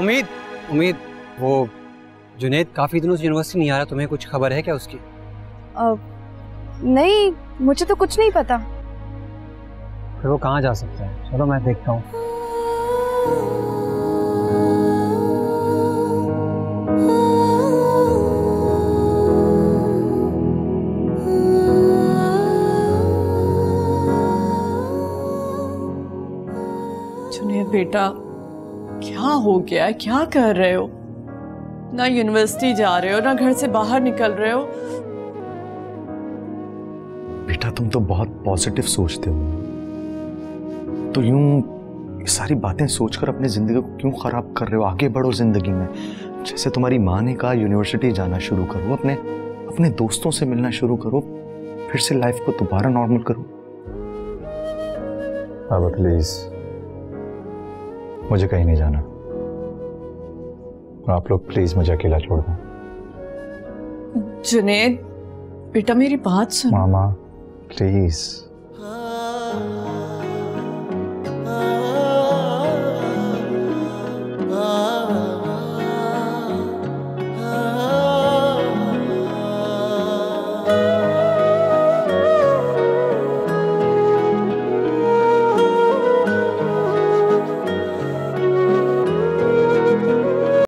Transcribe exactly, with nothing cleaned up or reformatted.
उम्मीद उम्मीद वो जुनैद काफी दिनों से यूनिवर्सिटी नहीं आ रहा, तुम्हें कुछ खबर है क्या उसकी? आ, नहीं, मुझे तो कुछ नहीं पता। फिर वो कहाँ जा सकता है? चलो मैं देखता हूँ। जुनैद बेटा, क्या हो गया? क्या कर रहे हो? ना यूनिवर्सिटी जा रहे हो, ना घर से बाहर निकल रहे हो। बेटा तुम तो बहुत पॉजिटिव सोचते हो, तो यूं ये सारी बातें सोचकर अपनी जिंदगी को क्यों खराब कर रहे हो? आगे बढ़ो जिंदगी में। जैसे तुम्हारी माँ ने कहा, यूनिवर्सिटी जाना शुरू करो, अपने अपने दोस्तों से मिलना शुरू करो, फिर से लाइफ को दोबारा नॉर्मल करो। बाबा प्लीज, मुझे कहीं नहीं जाना, और आप लोग प्लीज मुझे अकेला छोड़ दो। जुनैद बेटा मेरी बात सुनो। मामा प्लीज।